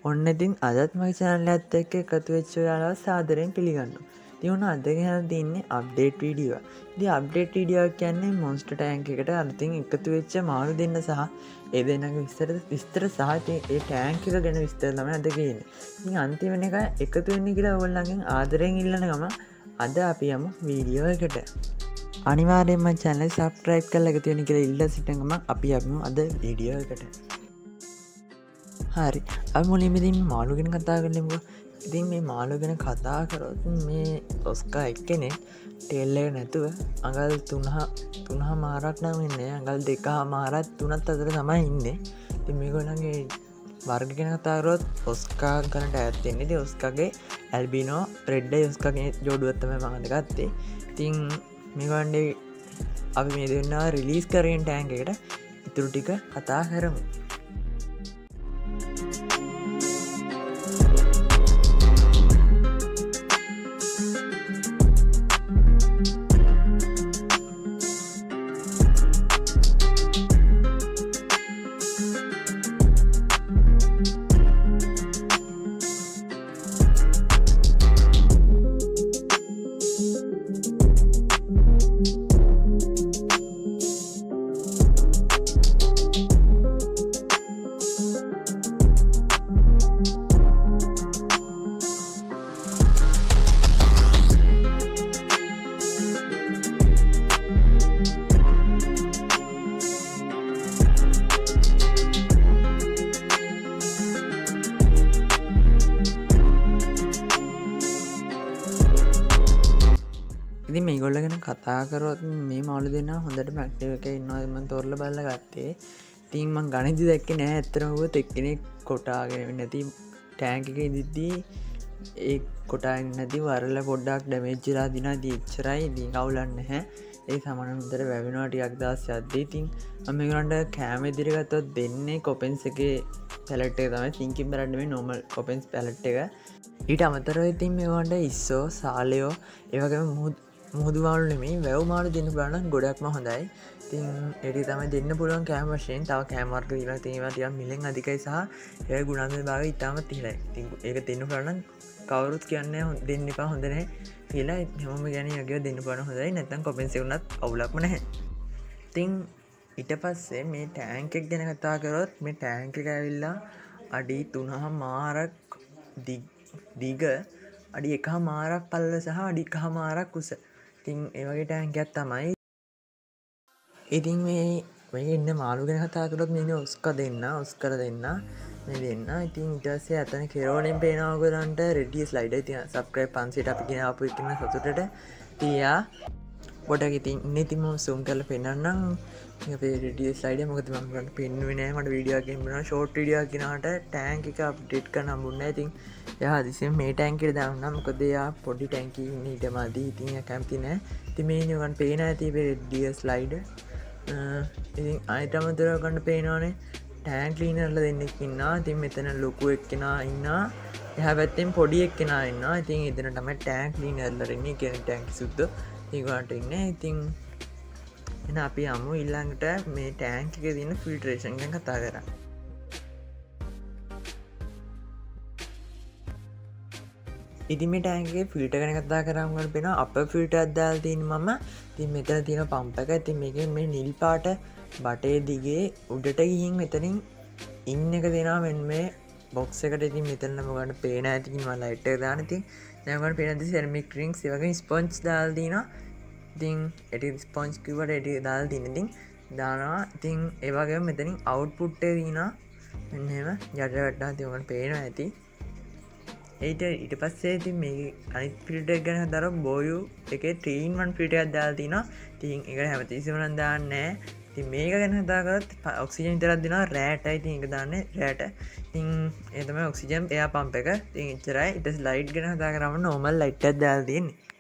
ඔන්න ඉතින් අදත් මගේ channel එකත් එක්ක එකතු වෙච්ච ඔයාලව සාදරයෙන් පිළිගන්නවා. ඉතින් ඔන්න අද ගෙනල්ලා තින්නේ අප්ඩේට් වීඩියෝ එක. ඉතින් අප්ඩේට් වීඩියෝ එක කියන්නේ මොන්ස්ටර් ටැංක් එකට අලුතින් එකතු වෙච්ච මාළු දෙන්න සහ ඒ දෙන්නගේ විස්තර සහ ඒ ටැංක් එක ගැන විස්තර තමයි අද ගේන්නේ. ඉතින් අන්තිම එක එකතු වෙන්න කියලා ඔයගොල්ලන්ගෙන් ආදරයෙන් ඉල්ලන ගම අද අපි යමු වීඩියෝ එකට. අනිවාර්යෙන්ම channel subscribe කරලා එකතු වෙන්න කියලා ඉල්ලා සිටින ගමන් අපි යමු අද වීඩියෝ එකට. හරි අපි මුලින්ම ඉතින් මාළු ගැන කතා කරමුකෝ. ඉතින් මේ මාළු ගැන කතා කරොත් මේ ඔස්කා එක්කෙනෙක් ටේල් එක නැතුව අඟල් 3 මාරක් නම් ඉන්නේ. අඟල් 2 මාරක් 3ත් අතර තමයි ඉන්නේ. ඉතින් මේගොල්ලන්ගේ වර්ග ගැන කතා කරොත් ඔස්කා ගන්නට ඈත් වෙන්නේ. ඉතින් ඔස්කාගේ ඇල්බිනෝ රෙඩ් අයි ඔස්කාගේ ජෝඩුවක් තමයි මම අද ගත්තේ. ඉතින් මේගොල්ලන්ගේ අපි මේ දෙන්නා රිලීස් කරගෙන ටැංක් එකට ඉතුරු ටික කතා කරමු. ඉතින් මේගොල්ලෝ ගැන කතා කරොත් මේ මාළු දෙන්නා හොඳටම ඇක්ටිව් එකේ ඉන්නවා. මම තෝරලා බලලා ගත්තේ. ඉතින් මම ගණිතය දැක්කේ නෑ. ඇත්තටම කිව්වොත් එක්කෙනෙක් කොටාගෙන නැති ටැංක් එකේ ඉඳිද්දී ඒ කොටාගෙන නැති වරල පොඩ්ඩක් ඩැමේජ් වෙලා දිනා ඉච්චරයි. ඉතින් කවුලක් නැහැ. ඒ සමාන විතර වැවෙනවා ටිකක් දවස් යද්දී. ඉතින් මම මේගොල්ලන්ට කෑම ඉදිරිය ගත්තොත් දෙන්නේ කොපෙන්ස් එකේ පැලට් එක තමයි. තින්කින් පැලට් නෙමෙයි නෝමල් කොපෙන්ස් පැලට් එක. ඊට අමතරව ඉතින් මේගොල්ලන්ට ඉස්සෝ සාලයෝ ඒ වගේම මුහුදු මාළු නෙමෙයි වැව් මාළු දෙන්න පුළුවන් නම් ගොඩක්ම හොඳයි. ඉතින් ඒක තමයි දෙන්න පුළුවන් කෑම වශයෙන්. තව කෑම වර්ග දීලා තියෙනවා ටිකක් මිලෙන් අධිකයි සහ ඒකේ ගුණාත්මක භාගය ඉතාමත් ඉහළයි. ඉතින් ඒක දෙන්න පුළුවන් නම් කවුරුත් කියන්නේ දෙන්න එපා හොඳ නැහැ කියලා. හැමෝම කියන්නේ යගේ දෙන්න පුළුවන් හොඳයි. නැත්නම් කොපෙන්ස් එක උනත් අවුලක්ම නැහැ. ඉතින් ඊට පස්සේ මේ ටැංක් එක ගැන කතා කරොත් මේ ටැංක් එක ඇවිල්ලා අඩි 3 මාරක් දිග අඩි 1 මාරක් පළල සහ අඩි 1 මාරක් උස. ඉතින් ඒ වගේ ටැංක් එකක් තමයි. ඉතින් මේ ඉන්න මාළු ගැන කතා කරොත් මේ ඔස්කා දෙන්න මේ දෙන්න. ඉතින් ඊට පස්සේ අතන කෙරෝලෙන් පේනවා ඔයගලන්ට රෙඩිය ස්ලයිඩර්. ඉතින් සබ්ස්ක්‍රයිබ් 500ට අපි ගෙන ආපු එකන සතුටට තියා පොඩක් ඉතින් මම zoom කරලා පෙන්නන්නම් අපේ රෙඩිය ස්ලයිඩර්. මොකද මම ගන්න පෙන්නුවේ නෑ. මට වීඩියෝ එකකින් බලනවා ෂෝට් වීඩියෝ එකක් ගෙනාට ටැංක් එක අප්ඩේට් කරන්න හම්බුනේ නෑ. ඉතින් එයා හදිසියෙන් මේ ටැංක් එකට දාන්නා. මොකද එයා පොඩි ටැංක් එකකින් ඊටම අදී. ඉතින් එයා කැමති නෑ. ඉතින් මේ නිකන් පේන ඇති මේ රෙඩිය ස්ලයිඩර්. ඉතින් ආයෙත් අමතරව ගන්න පේනවනේ ටැංක් ක්ලීනර්ලා දෙන්නෙක් ඉන්නවා. ඉතින් මෙතන ලොකු එක්කෙනා ඉන්නවා. එහා පැත්තෙන් පොඩි එක්කෙනා ඉන්නවා. ඉතින් එතන තමයි ටැංක් ක්ලීනර්ලා ඉන්නේ. කියන්නේ ටැංක් සුද්ධ ඒගොල්ලන්ට ඉන්නේ. ඉතින් එන අපි යමු ඊළඟට මේ ටැංක් එකේ තියෙන ෆිල්ටරේෂන් ගැන කතා කරා. ඉතින් මේ ටැංක් එකේ ෆිල්ටර් ගැන කතා කරාම ගන්න පේනවා අපර් ෆිල්ටර් එකක් දාලා තියෙන මම. ඉතින් මෙතන තියෙන පම්ප් එක. ඉතින් මේකේ මේ නිල් පාට බටේ දිගේ උඩට ගිහින් මෙතනින් ඉන් එක දෙනවා මෙන්න මේ බොක්ස් එකට. ඉතින් මෙතන මොකක්ද පේන ඇති මම ලයිට් එක දාන. ඉතින් දැන් ඔයාලට පේනද සෙරමික් රින්ග්ස් ඒ වගේ ස්පොන්ජ් දාලා දිනවා. ඉතින් ඒටි ස්පොන්ජ් කිව්වට ඒටි දාලා දින. ඉතින් දානවා. ඉතින් ඒ වගේම මෙතනින් අවුට්පුට් එක දිනවා. මෙන්න එහෙම යටට වටා ඉතින් ඔයාලට පේනවා ඇති. ඊට පස්සේ ඉතින් මේ අනිත් ෆිල්ටර් එක ගැන හදාරොත් බෝයු එකේ 3-in-1 ෆිල්ටර් එකක් දාලා තිනවා. ඉතින් ඒක හැමතිස්සෙම නම් දාන්නේ නැහැ. ඉතින් මේක ගැන කතා කරොත් ඔක්සිජන් විතරක් දෙනවා රෑටයි. ඉතින් ඒක දාන්නේ රෑට. ඉතින් ඒ තමයි ඔක්සිජන් එයා පම්ප් එක. ඉතින් එච්චරයි. ඊට පස්සේ ලයිට් ගැන කතා කරාම නෝමල් ලයිට් එකක් දාලා තියෙන්නේ.